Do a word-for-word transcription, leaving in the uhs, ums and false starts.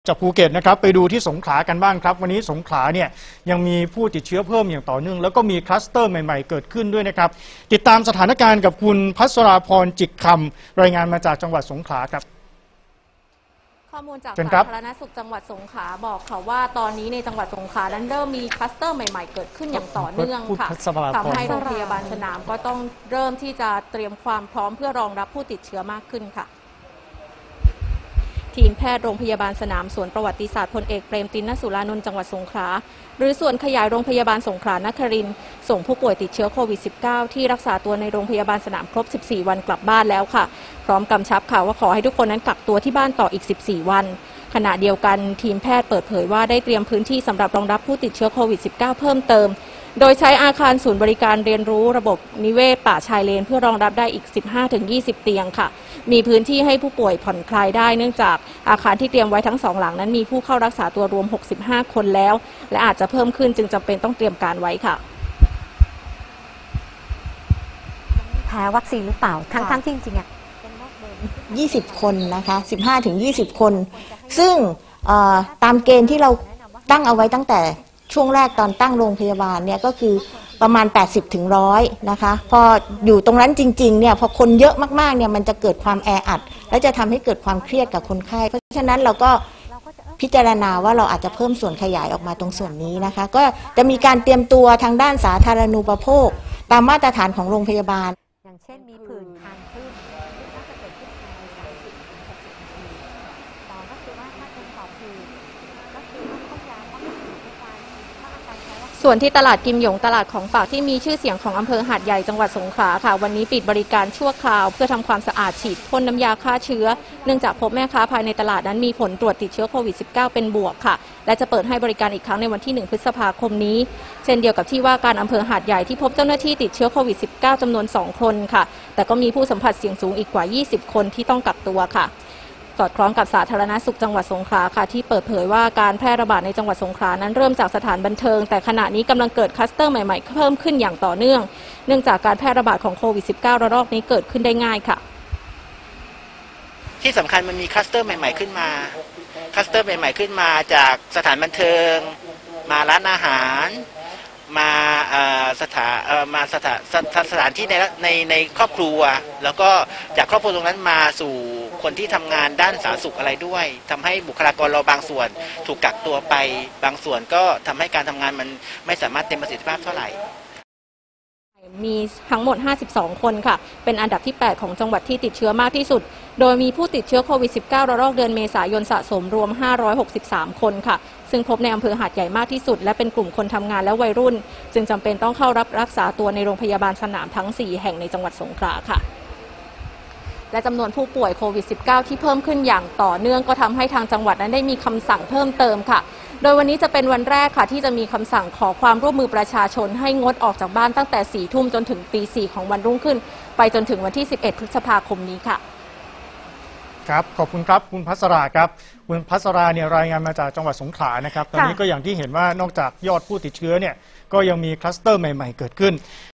จากภูเก็ตนะครับไปดูที่สงขลากันบ้างครับวันนี้สงขลาเนี่ยยังมีผู้ติดเชื้อเพิ่มอย่างต่อเนื่องแล้วก็มีคลัสเตอร์ใหม่ๆเกิดขึ้นด้วยนะครับติดตามสถานการณ์กับคุณพัชราพรจิตคำรายงานมาจากจังหวัดสงขลาครับข้อมูลจากสาธารณสุขจังหวัดสงขลาบอกค่ะว่าตอนนี้ในจังหวัดสงขลานั้นเริ่มมีคลัสเตอร์ใหม่ๆเกิดขึ้นอย่างต่อเนื่องค่ะทำให้โรงพยาบาลสนามก็ต้องเริ่มที่จะเตรียมความพร้อมเพื่อรองรับผู้ติดเชื้อมากขึ้นค่ะทีมแพทย์โรงพยาบาลสนามสวนประวัติศาสตร์พลเอกเปรมติณสุรานนท์จังหวัดสงขลาหรือส่วนขยายโรงพยาบาลสงขลานครินทร์ส่งผู้ป่วยติดเชื้อโควิด สิบเก้า ที่รักษาตัวในโรงพยาบาลสนามครบสิบสี่วันกลับบ้านแล้วค่ะพร้อมกำชับค่ะว่าขอให้ทุกคนนั้นกักตัวที่บ้านต่ออีกสิบสี่วันขณะเดียวกันทีมแพทย์เปิดเผยว่าได้เตรียมพื้นที่สำหรับรองรับผู้ติดเชื้อโควิด สิบเก้า เพิ่มเติมโดยใช้อาคารศูนย์บริการเรียนรู้ระบบนิเวศป่าชายเลนเพื่อรองรับได้อีก สิบห้าถึงยี่สิบ เตียงค่ะมีพื้นที่ให้ผู้ป่วยผ่อนคลายได้เนื่องจากอาคารที่เตรียมไว้ทั้งสองหลังนั้นมีผู้เข้ารักษาตัวรวมหกสิบห้าคนแล้วและอาจจะเพิ่มขึ้นจึงจำเป็นต้องเตรียมการไว้ค่ะแพ้วัคซีนหรือเปล่าทั้งทั้งจริงๆอ่ะยี่สิบคนนะคะ สิบห้าถึงยี่สิบ คนซึ่งตามเกณฑ์ที่เราตั้งเอาไว้ตั้งแต่ช่วงแรกตอนตั้งโรงพยาบาลเนี่ยก็คือประมาณ แปดสิบถึงหนึ่งร้อย นะคะพออยู่ตรงนั้นจริงๆเนี่ยพอคนเยอะมากๆเนี่ยมันจะเกิดความแออัดและจะทำให้เกิดความเครียดกับคนไข้เพราะฉะนั้นเราก็พิจารณาว่าเราอาจจะเพิ่มส่วนขยายออกมาตรงส่วนนี้นะคะก็จะมีการเตรียมตัวทางด้านสาธารณูปโภคตามมาตรฐานของโรงพยาบาลอย่างเช่นมีผื่นคันขึ้นน่าจะเกิดขึ้นภายในสามสิบถึงหกสิบนาทีสองก็คือว่าถ้าเป็นต่อผื่นก็คือต้องยาป้องกันทุกวันถ้าอาการแพ้ว่าส่วนที่ตลาดกิมหยงตลาดของฝากที่มีชื่อเสียงของอำเภอหาดใหญ่จังหวัดสงขลาค่ะวันนี้ปิดบริการชั่วคราวเพื่อทำความสะอาดฉีดพ่นน้ำยาฆ่าเชื้อเนื่องจากพบแม่ค้าภายในตลาดนั้นมีผลตรวจติดเชื้อโควิด สิบเก้า เป็นบวกค่ะและจะเปิดให้บริการอีกครั้งในวันที่หนึ่งพฤษภาคมนี้เช่นเดียวกับที่ว่าการอำเภอหาดใหญ่ที่พบเจ้าหน้าที่ติดเชื้อโควิด สิบเก้า จำนวนสองคนค่ะแต่ก็มีผู้สัมผัสเสี่ยงสูงอีกกว่ายี่สิบคนที่ต้องกักตัวค่ะสอดคล้องกับสาธารณสุขจังหวัดสงขลาค่ะที่เปิดเผยว่าการแพร่ระบาดในจังหวัดสงขลานั้นเริ่มจากสถานบันเทิงแต่ขณะนี้กำลังเกิดคลัสเตอร์ใหม่ๆเพิ่มขึ้นอย่างต่อเนื่องเนื่องจากการแพร่ระบาดของโควิด สิบเก้า ระลอกนี้เกิดขึ้นได้ง่ายค่ะที่สำคัญมันมีคลัสเตอร์ใหม่ๆขึ้นมาคลัสเตอร์ใหม่ๆขึ้นมาจากสถานบันเทิงมาร้านอาหารมาสถานมาสถานสถานที่ในในในครอบครัวแล้วก็จากครอบครัวตรงนั้นมาสู่คนที่ทำงานด้านสาธารณสุขอะไรด้วยทำให้บุคลากรเราบางส่วนถูกกักตัวไปบางส่วนก็ทำให้การทำงานมันไม่สามารถเต็มประสิทธิภาพเท่าไหร่มีทั้งหมดห้าสิบสองคนค่ะเป็นอันดับที่แปดของจังหวัดที่ติดเชื้อมากที่สุดโดยมีผู้ติดเชื้อโควิด สิบเก้า ระลอกเดือนเมษายนสะสมรวมห้าร้อยหกสิบสามคนค่ะซึ่งพบในอำเภอหาดใหญ่มากที่สุดและเป็นกลุ่มคนทำงานและวัยรุ่นจึงจำเป็นต้องเข้ารับรักษาตัวในโรงพยาบาลสนามทั้งสี่แห่งในจังหวัดสงขลาค่ะและจำนวนผู้ป่วยโควิด สิบเก้า ที่เพิ่มขึ้นอย่างต่อเนื่องก็ทำให้ทางจังหวัดนั้นได้มีคำสั่งเพิ่มเติมค่ะโดยวันนี้จะเป็นวันแรกค่ะที่จะมีคำสั่งขอความร่วมมือประชาชนให้งดออกจากบ้านตั้งแต่สี่ทุ่มจนถึงตีสี่ของวันรุ่งขึ้นไปจนถึงวันที่สิบเอ็ดพฤษภาคมนี้ค่ะครับขอบคุณครับคุณพัชราครับคุณพัชราเนี่ยรายงานมาจากจังหวัดสงขลานะครับตอนนี้ก็อย่างที่เห็นว่านอกจากยอดผู้ติดเชื้อเนี่ยก็ยังมีคลัสเตอร์ใหม่ๆเกิดขึ้น